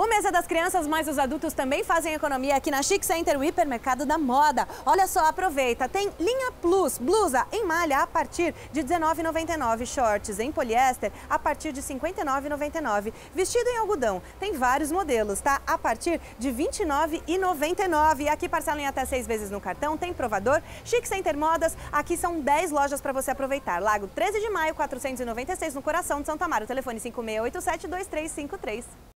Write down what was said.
O mês é das crianças, mas os adultos também fazem economia aqui na Chic Center, o hipermercado da moda. Olha só, aproveita, tem linha Plus, blusa em malha a partir de R$19,99, shorts em poliéster a partir de R$59,99, vestido em algodão, tem vários modelos, tá? A partir de R$29,99. E aqui parcelam em até 6 vezes no cartão, tem provador. Chic Center Modas, aqui são 10 lojas para você aproveitar. Lago 13 de Maio, 496 no coração de Santo Amaro. Telefone 5687-2353.